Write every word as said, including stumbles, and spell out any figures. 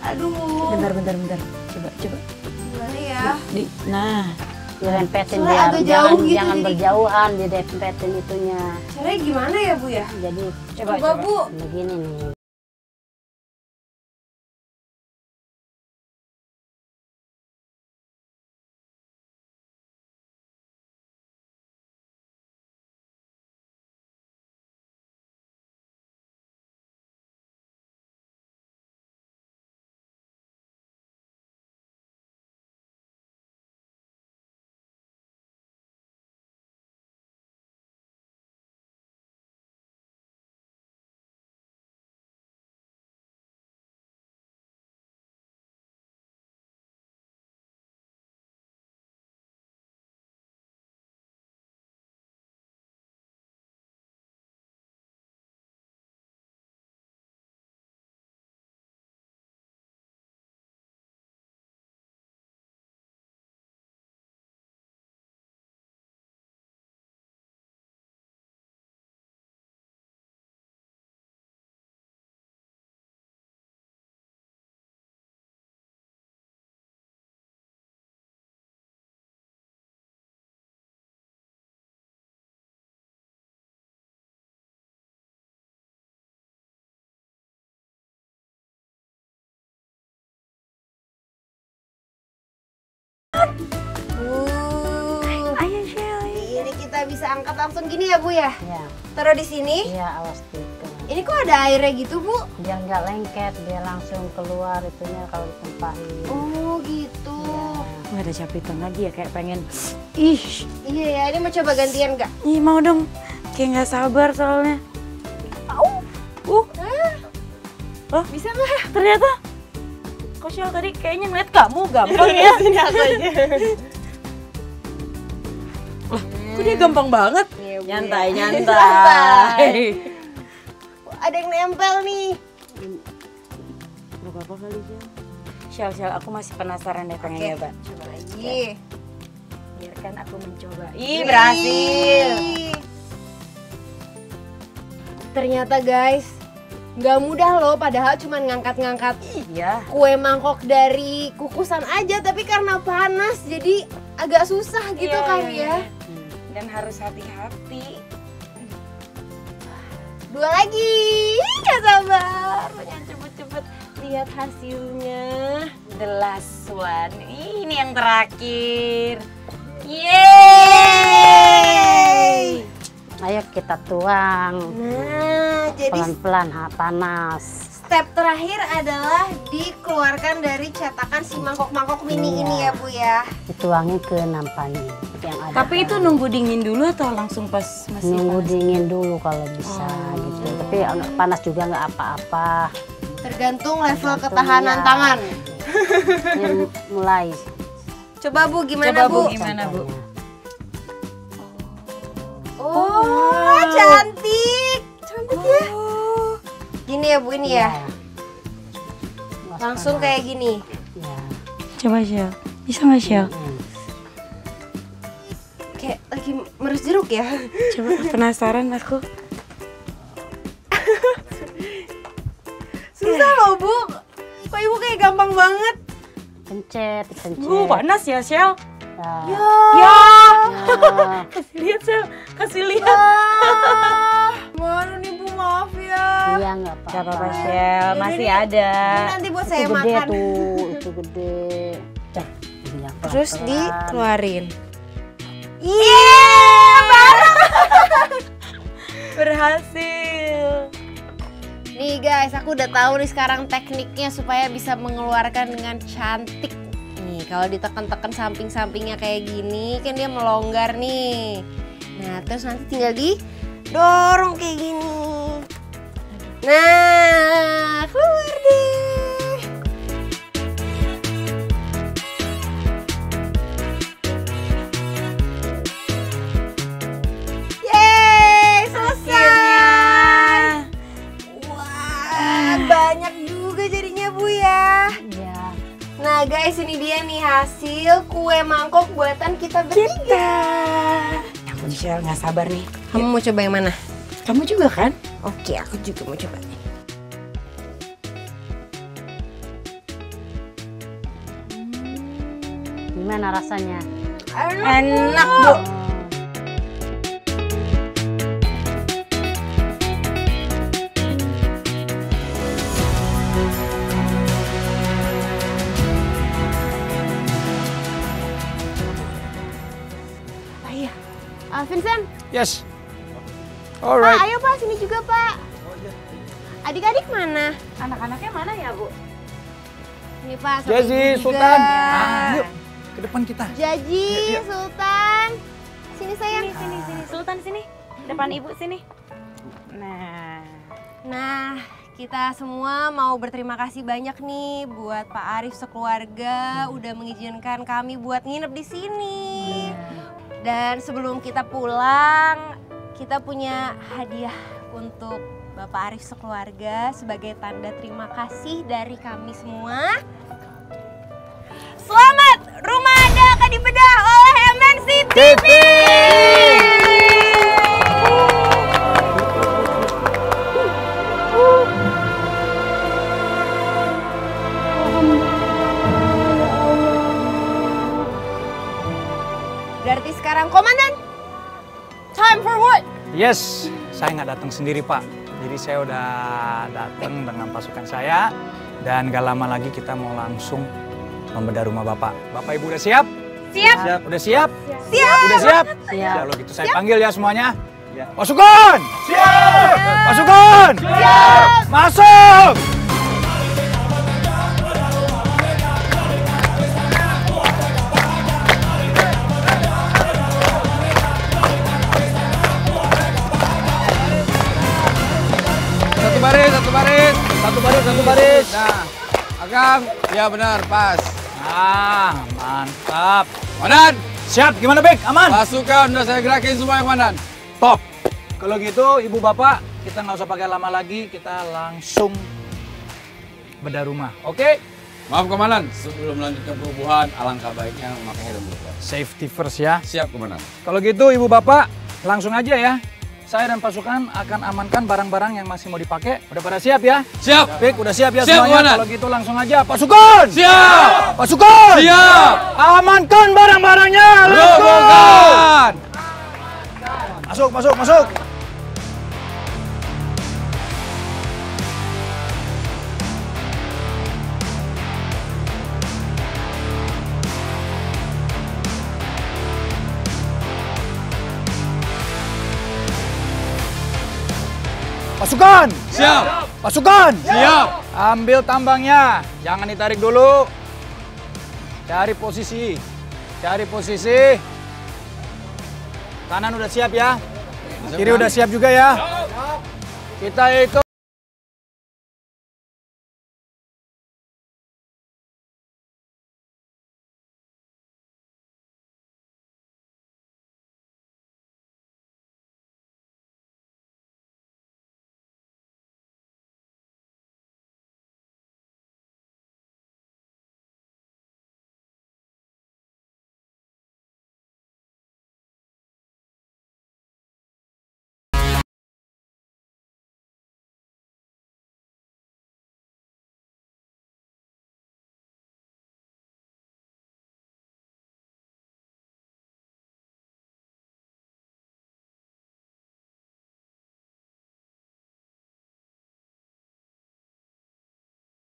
Aduh. Bentar, bentar, bentar. Coba, coba. Gimana ya? Di, nah. Dirempetin Soalnya biar agak jauh jangan, gitu, jangan jadi- berjauhan, dirempetin itunya. Caranya gimana ya Bu ya? Jadi Coba, Coba, coba. Bu. begini nih. Uh, Ayo, Shell. ini kita bisa angkat langsung gini ya Bu ya? Ya, Taruh di sini. iya awas dikit. Ini kok ada airnya gitu Bu? Biar nggak lengket, dia langsung keluar itunya kalau ditumpahin. Oh gitu. Nggak ada capitan lagi ya, kayak pengen. Ih, Iya ya, ini mau coba gantian nggak? ih mau dong. Kayak nggak sabar soalnya. Au. Uh, oh, Bisa nggak? ternyata. Kok Shell tadi kayaknya ngeliat kamu gampang ya? Sini aku aja. Kok dia gampang banget? Iya, Bu, Nyantai, ya. nyantai. Ada yang nempel nih. Gak apa-apa kali, Shell. Shell, Shell, aku masih penasaran deh, pengen Oke, nyoba. coba lagi. Biarkan aku mencoba. Ih, berhasil. Ih. Ternyata guys, nggak mudah loh, padahal cuma ngangkat-ngangkat Iya. kue mangkok dari kukusan aja, tapi karena panas jadi agak susah gitu Iya, kan iya, ya. iya. Dan harus hati-hati. Dua lagi, nggak sabar, pengen cepet-cepet lihat hasilnya. The last one. Ih, ini yang terakhir. Yeay! Ayo kita tuang. Nah, jadi Pelan-pelan, ha, panas. step terakhir adalah dikeluarkan dari cetakan si mangkok-mangkok mini Iya. ini ya Bu ya. Dituangin ke nampaknya yang ada. Tapi itu nunggu dingin dulu atau langsung pas masih nunggu panas? dingin dulu kalau bisa gitu. Tapi nggak panas juga nggak apa-apa. Tergantung level Tergantung, ketahanan ya. tangan. Ini mulai. Coba Bu, gimana Coba, Bu, Bu? gimana, Bu? Oh, cantik. Cantik ya. Gini ya Bu, ini ya. Langsung kayak gini. Ya. Coba, Shell. Bisa nggak, Shell? Hmm. Kayak lagi meres jeruk ya. Coba, penasaran aku. Susah loh Bu. Kok Ibu kayak gampang banget? Pencet, pencet. Uh, panas ya, Shell? Ya. Ya. Ya! Ya. Kasih lihat, Shell. Kasih lihat. Ah, Mana nih Bu, maaf ya. Iya nggak apa-apa. Gak apa-apa, Shell. Masih Ini- ada. Ini nanti buat Itu saya gede makan. tuh, itu gede. Dah, ini yang Terus pelan-pelan. dikeluarin. Iya, bareng. Berhasil. Nih guys, aku udah tahu nih sekarang tekniknya supaya bisa mengeluarkan dengan cantik. Nih, kalau ditekan-tekan samping-sampingnya kayak gini, kan dia melonggar nih. Nah, terus nanti tinggal didorong kayak gini. Nah, keluar deh. Yeay, selesai. Wah, banyak juga jadinya Bu ya. Iya. Nah guys, ini dia nih hasil kue mangkok buatan kita bertiga. Aku nih, Shell, nggak sabar nih. Kamu mau coba yang mana? Kamu juga kan? Oke, aku juga mau coba. Gimana rasanya? Enak, Bu. Ayah. Ah, Vincent. Yes. Pak, Alright. ayo Pak, sini juga Pak. Adik-adik mana? Anak-anaknya mana ya, Bu? Ini Pak, sama Jazi, ibu juga. Sultan. Ah, yuk ke depan kita. Jaji, Yuk, yuk. Sultan. Sini sayang. Sini, sini, sini. Sultan sini. Depan Ibu sini. Nah. Nah, kita semua mau berterima kasih banyak nih buat Pak Arif sekeluarga udah mengizinkan kami buat nginep di sini. Dan sebelum kita pulang, kita punya hadiah untuk Bapak Arif sekeluarga sebagai tanda terima kasih dari kami semua. Selamat, rumah Anda akan dibedah oleh M N C T V. Berarti sekarang komandan, time for what? Yes, saya nggak datang sendiri Pak. Jadi saya udah datang dengan pasukan saya dan gak lama lagi kita mau langsung membedah rumah Bapak. Bapak Ibu udah siap? Siap. Siap. Udah siap? Siap. Udah siap? Siap. Kalau gitu saya panggil ya semuanya. Pasukan! Siap! Pasukan! Siap. Masuk! Satu baris, satu baris. Satu baris, satu baris. Nah, Akang. Ya benar, pas. Ah, mantap. Komandan, Siap, gimana Bek? Aman? pasukan udah saya gerakin semua ya, Komandan. Top. Kalau gitu, Ibu Bapak, kita nggak usah pakai lama lagi, kita langsung bedah rumah. Oke? Maaf, Komandan. Sebelum lanjut ke perubuhan, alangkah baiknya memakai helm dulu. Safety first ya. Siap, Komandan. Kalau gitu, Ibu Bapak, langsung aja ya. Saya dan pasukan akan amankan barang-barang yang masih mau dipakai. Udah pada siap ya? Siap. Bek, udah siap ya Siap, semuanya? Komandan. Kalau gitu langsung aja. Pasukan! Siap. Pasukan! Siap. Amankan barang-barangnya! Let's go! Robokan. Masuk, masuk, masuk! Pasukan! Siap. Pasukan! Siap. Ambil tambangnya, jangan ditarik dulu. Cari posisi, cari posisi. Kanan udah siap ya? Kiri udah siap juga ya? Kita itu